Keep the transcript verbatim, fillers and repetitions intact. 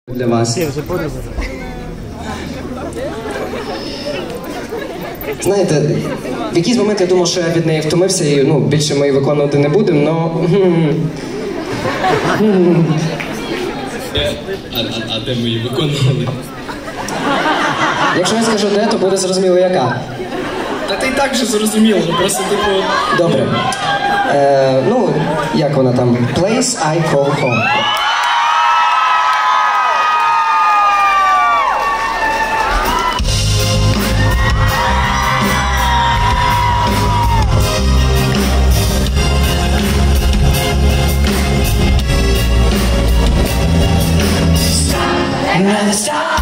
Для вас. Знаєте, в якийсь момент я думав, що я від неї втомився і ну, більше ми її виконувати не будемо, але... А, а, а де ми її виконували? Якщо я скажу де, то буде зрозуміло яка. Та ти і так вже зрозуміло, просто типу... Добре. Е, ну, як вона там? Place I call home. Stop.